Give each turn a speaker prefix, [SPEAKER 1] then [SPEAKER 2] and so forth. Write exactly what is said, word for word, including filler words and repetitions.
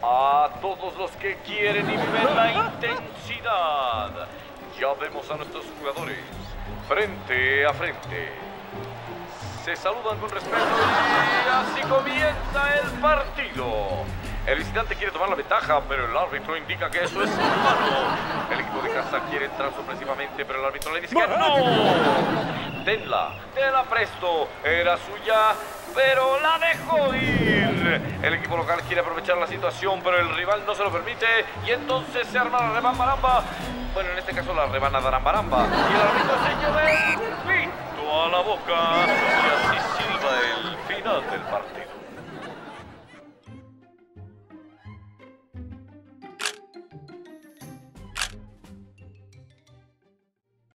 [SPEAKER 1] A todos los que quieren y viven la intensidad, ya vemos a nuestros jugadores frente a frente. Se saludan con respeto y así comienza el partido. El visitante quiere tomar la ventaja, pero el árbitro indica que eso es malo. El equipo de casa quiere entrar sorpresivamente, pero el árbitro le dice que no. Tenla, te la presto, era suya, pero la dejó ir. El equipo local quiere aprovechar la situación, pero el rival no se lo permite y entonces se arma la rebambaramba. Bueno, en este caso la rebana darambaramba. Y el árbitro se lleva el pito a la boca y así silba el final del partido.